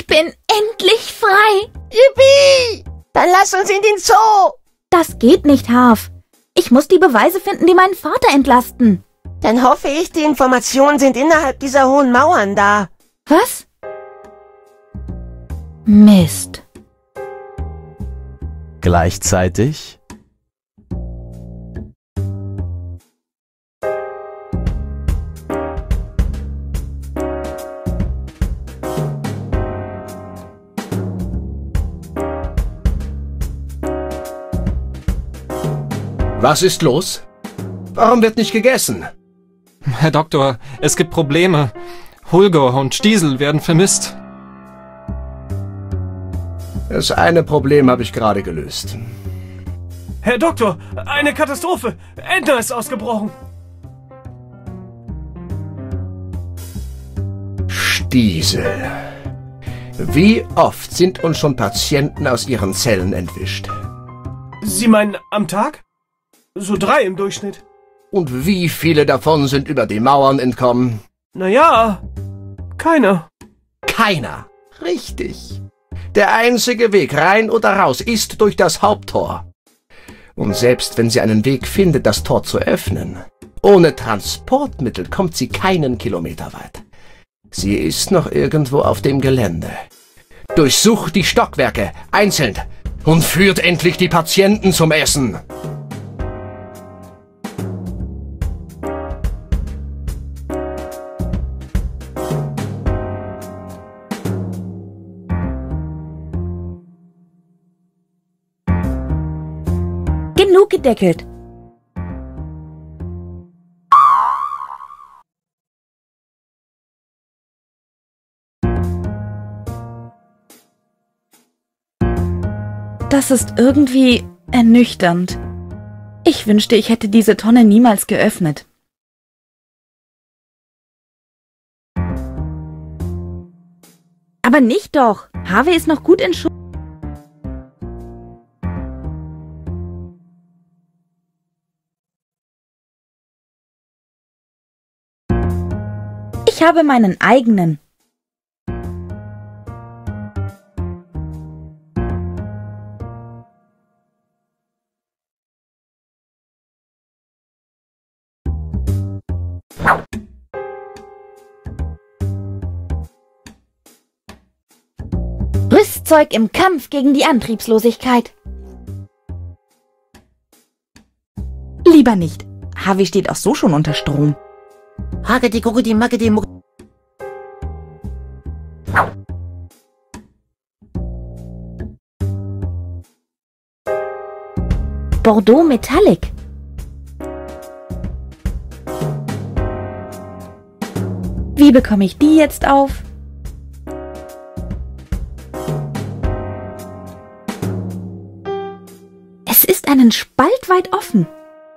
Ich bin endlich frei. Yippie! Dann lass uns in den Zoo. Das geht nicht, Harv. Ich muss die Beweise finden, die meinen Vater entlasten. Dann hoffe ich, die Informationen sind innerhalb dieser hohen Mauern da. Was? Mist. Gleichzeitig Was ist los? Warum wird nicht gegessen? Herr Doktor, es gibt Probleme. Holger und Stiesel werden vermisst. Das eine Problem habe ich gerade gelöst. Herr Doktor, eine Katastrophe! Edna ist ausgebrochen! Stiesel. Wie oft sind uns schon Patienten aus ihren Zellen entwischt? Sie meinen am Tag? So 3 im Durchschnitt. Und wie viele davon sind über die Mauern entkommen? Naja, keiner. Keiner. Richtig. Der einzige Weg rein oder raus ist durch das Haupttor. Und selbst wenn sie einen Weg findet, das Tor zu öffnen, ohne Transportmittel kommt sie keinen Kilometer weit. Sie ist noch irgendwo auf dem Gelände. Durchsucht die Stockwerke einzeln und führt endlich die Patienten zum Essen. Genug gedeckelt. Das ist irgendwie ernüchternd. Ich wünschte, ich hätte diese Tonne niemals geöffnet. Aber nicht doch. Harvey ist noch gut in Schuss. Ich habe meinen eigenen. Rüstzeug im Kampf gegen die Antriebslosigkeit. Lieber nicht. Harvey steht auch so schon unter Strom. Hagedi guggedi maggedi muck. Bordeaux Metallic. Wie bekomme ich die jetzt auf? Es ist einen Spalt weit offen.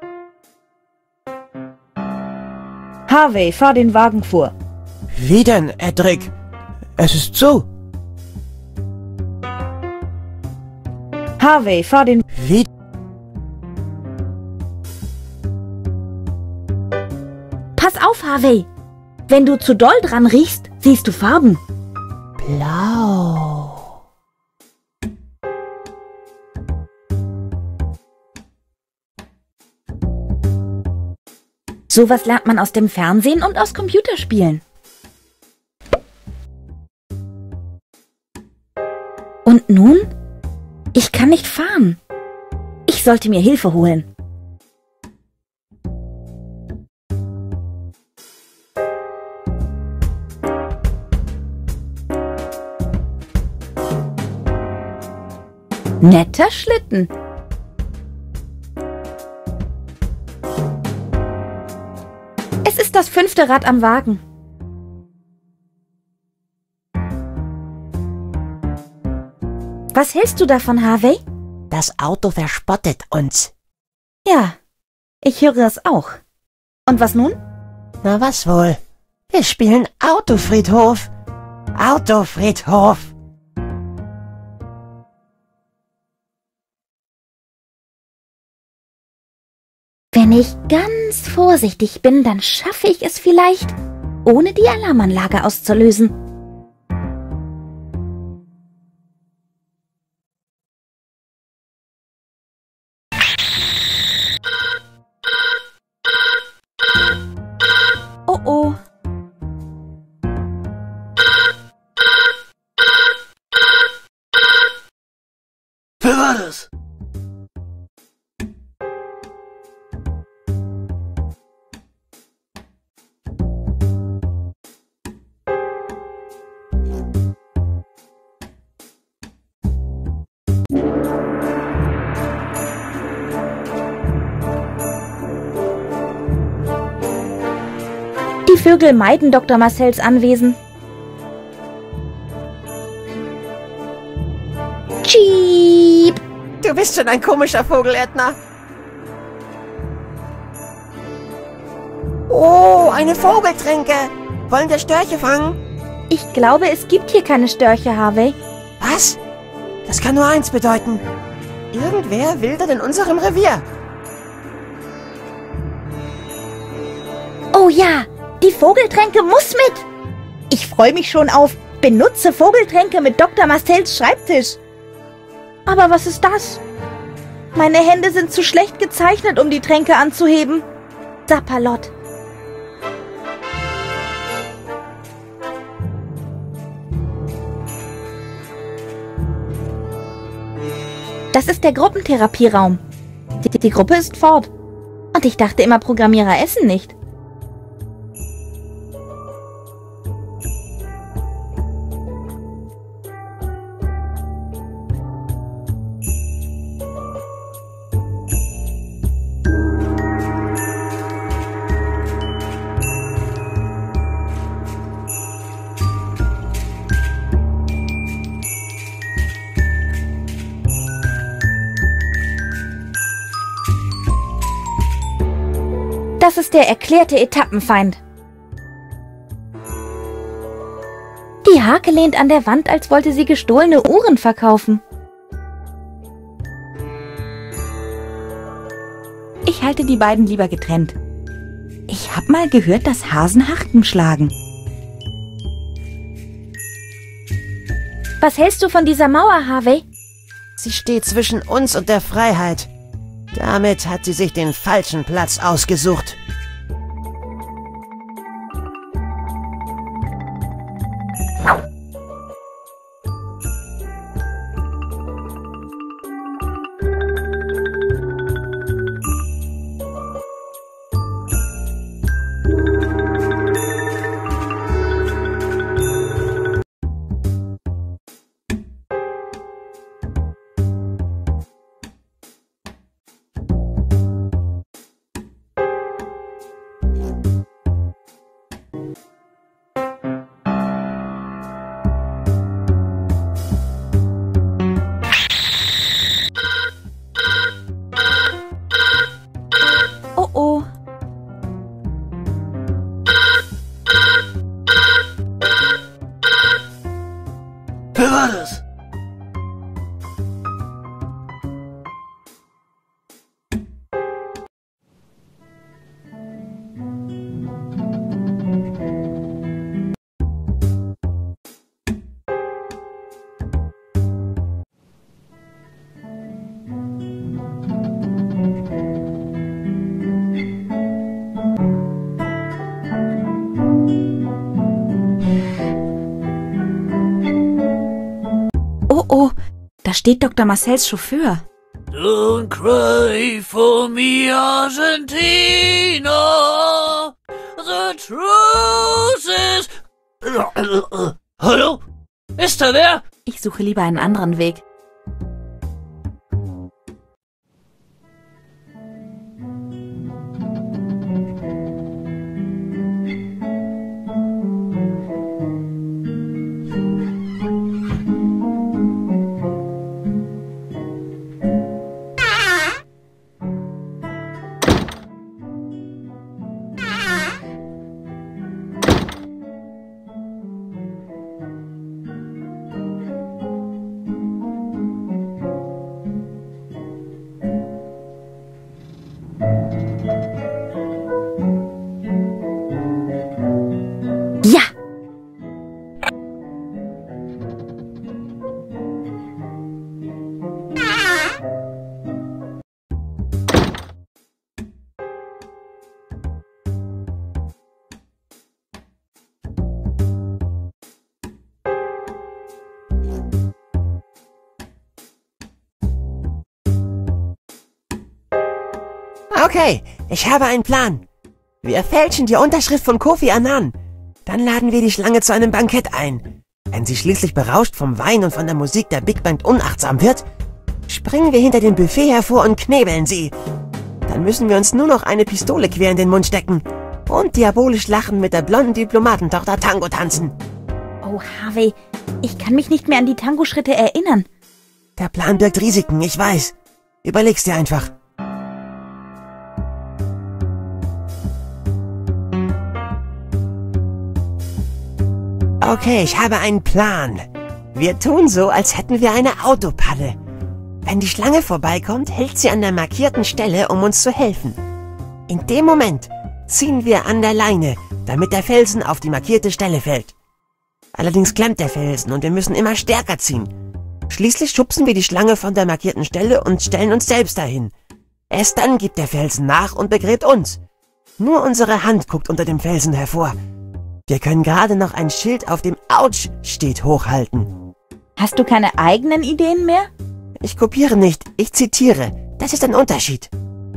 Harvey, fahr den Wagen vor. Wie denn, Edric? Es ist zu. Harvey, fahr den... Wie? Pass auf, Harvey. Wenn du zu doll dran riechst, siehst du Farben. Blau. Sowas lernt man aus dem Fernsehen und aus Computerspielen. Und nun? Ich kann nicht fahren. Ich sollte mir Hilfe holen. Netter Schlitten. Es ist das 5. Rad am Wagen. Was hältst du davon, Harvey? Das Auto verspottet uns. Ja, ich höre es auch. Und was nun? Na was wohl? Wir spielen Autofriedhof. Autofriedhof. Wenn ich ganz vorsichtig bin, dann schaffe ich es vielleicht, ohne die Alarmanlage auszulösen. Oh oh. Wer war das? Die Vögel meiden Dr. Marcells Anwesen. Cheep! Du bist schon ein komischer Vogel, Edna. Oh, eine Vogeltränke. Wollen wir Störche fangen? Ich glaube, es gibt hier keine Störche, Harvey. Was? Das kann nur eins bedeuten. Irgendwer wildert in unserem Revier. Oh ja, die Vogeltränke muss mit. Ich freue mich schon auf Benutze Vogeltränke mit Dr. Marcells Schreibtisch. Aber was ist das? Meine Hände sind zu schlecht gezeichnet, um die Tränke anzuheben. Sapperlot. Das ist der Gruppentherapieraum. Die Gruppe ist fort. Und ich dachte immer, Programmierer essen nicht. Das ist der erklärte Etappenfeind. Die Hake lehnt an der Wand, als wollte sie gestohlene Uhren verkaufen. Ich halte die beiden lieber getrennt. Ich hab mal gehört, dass Hasen Harten schlagen. Was hältst du von dieser Mauer, Harvey? Sie steht zwischen uns und der Freiheit. Damit hat sie sich den falschen Platz ausgesucht. Oh oh. Wer war das? Oh oh, da steht Dr. Marcells Chauffeur. Don't cry for me, Argentina. The truth is... Hallo? Ist da wer? Ich suche lieber einen anderen Weg. Okay, ich habe einen Plan. Wir fälschen die Unterschrift von Kofi Annan. Dann laden wir die Schlange zu einem Bankett ein. Wenn sie schließlich berauscht vom Wein und von der Musik der Big Band unachtsam wird, springen wir hinter dem Buffet hervor und knebeln sie. Dann müssen wir uns nur noch eine Pistole quer in den Mund stecken und diabolisch lachen mit der blonden Diplomatentochter Tango tanzen. Oh, Harvey, ich kann mich nicht mehr an die Tango-Schritte erinnern. Der Plan birgt Risiken, ich weiß. Überleg's dir einfach. Okay, ich habe einen Plan. Wir tun so, als hätten wir eine Autopalle. Wenn die Schlange vorbeikommt, hält sie an der markierten Stelle, um uns zu helfen. In dem Moment ziehen wir an der Leine, damit der Felsen auf die markierte Stelle fällt. Allerdings klemmt der Felsen und wir müssen immer stärker ziehen. Schließlich schubsen wir die Schlange von der markierten Stelle und stellen uns selbst dahin. Erst dann gibt der Felsen nach und begräbt uns. Nur unsere Hand guckt unter dem Felsen hervor. Wir können gerade noch ein Schild, auf dem Autsch steht, hochhalten. Hast du keine eigenen Ideen mehr? Ich kopiere nicht, ich zitiere. Das ist ein Unterschied.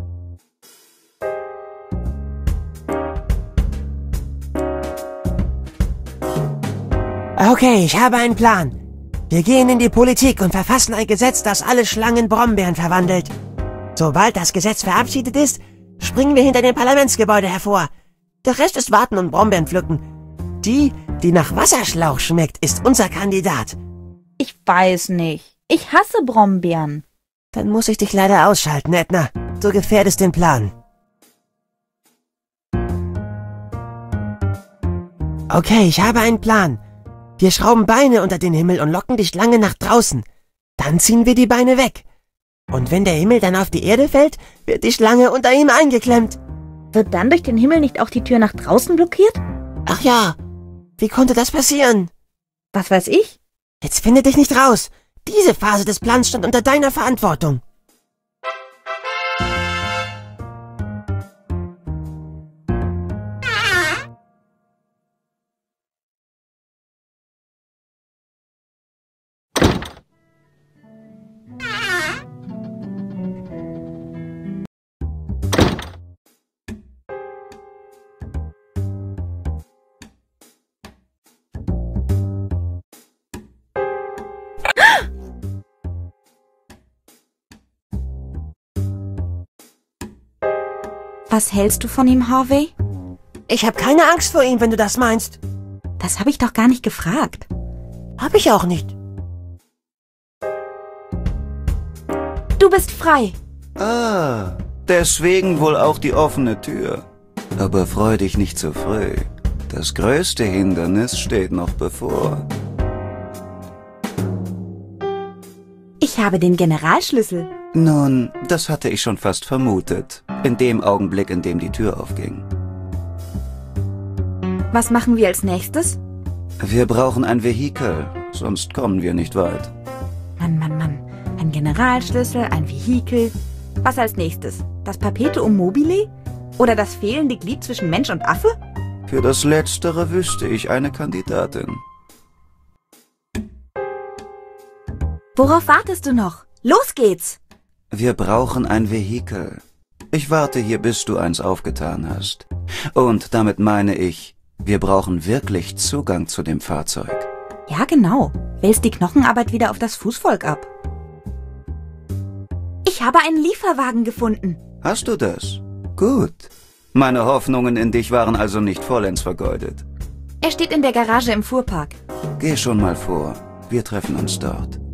Okay, ich habe einen Plan. Wir gehen in die Politik und verfassen ein Gesetz, das alle Schlangen Brombeeren verwandelt. Sobald das Gesetz verabschiedet ist, springen wir hinter dem Parlamentsgebäude hervor. Der Rest ist warten und Brombeeren pflücken. Die nach Wasserschlauch schmeckt, ist unser Kandidat. Ich weiß nicht. Ich hasse Brombeeren. Dann muss ich dich leider ausschalten, Edna. Du gefährdest den Plan. Okay, ich habe einen Plan. Wir schrauben Beine unter den Himmel und locken die Schlange nach draußen. Dann ziehen wir die Beine weg. Und wenn der Himmel dann auf die Erde fällt, wird die Schlange unter ihm eingeklemmt. Wird dann durch den Himmel nicht auch die Tür nach draußen blockiert? Ach ja, wie konnte das passieren? Was weiß ich? Jetzt finde dich nicht raus. Diese Phase des Plans stand unter deiner Verantwortung. Was hältst du von ihm, Harvey? Ich habe keine Angst vor ihm, wenn du das meinst. Das habe ich doch gar nicht gefragt. Hab ich auch nicht. Du bist frei. Ah, deswegen wohl auch die offene Tür. Aber freu dich nicht zu früh. Das größte Hindernis steht noch bevor. Ich habe den Generalschlüssel. Nun, das hatte ich schon fast vermutet. In dem Augenblick, in dem die Tür aufging. Was machen wir als nächstes? Wir brauchen ein Vehikel, sonst kommen wir nicht weit. Mann. Ein Generalschlüssel, ein Vehikel. Was als nächstes? Das Perpetuum mobile? Oder das fehlende Glied zwischen Mensch und Affe? Für das Letztere wüsste ich eine Kandidatin. Worauf wartest du noch? Los geht's! Wir brauchen ein Vehikel. Ich warte hier, bis du eins aufgetan hast. Und damit meine ich, wir brauchen wirklich Zugang zu dem Fahrzeug. Ja, genau. Wälzt die Knochenarbeit wieder auf das Fußvolk ab. Ich habe einen Lieferwagen gefunden. Hast du das? Gut. Meine Hoffnungen in dich waren also nicht vollends vergeudet. Er steht in der Garage im Fuhrpark. Geh schon mal vor. Wir treffen uns dort.